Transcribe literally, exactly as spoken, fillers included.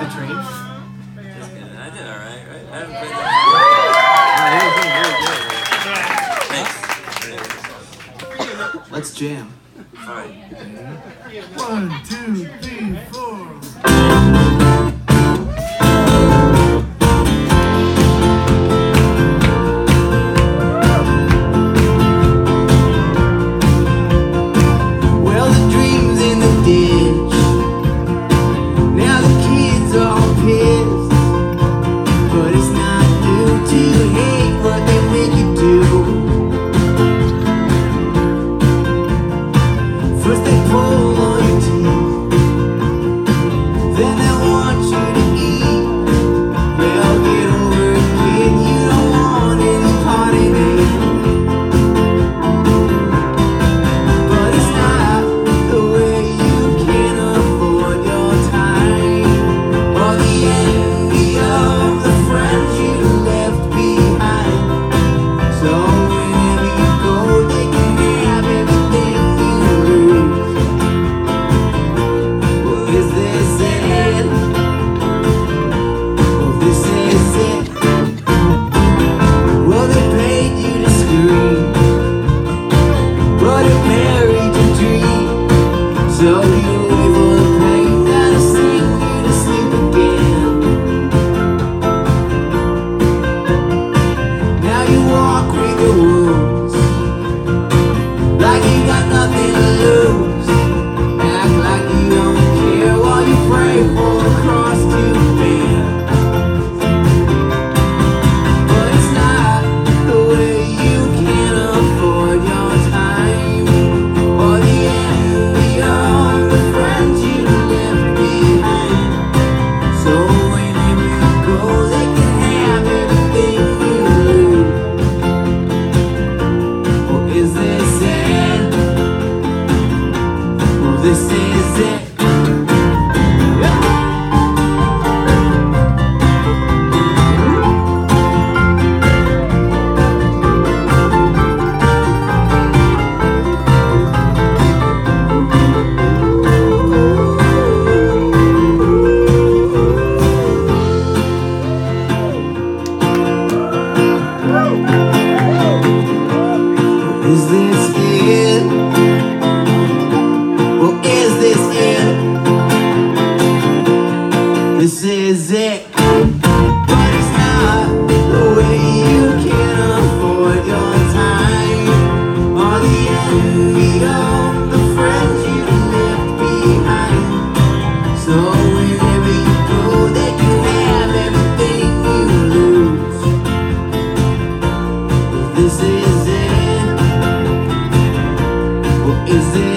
the train? I did alright, right? I haven't played that. Thanks. Let's jam. Alright. One, two, three, four. Is this it? Well, is this it? This is it. But it's not the way you can afford your time, or the envy of the friends you left behind. So wherever you go, they can have everything you lose. This is it. Is it?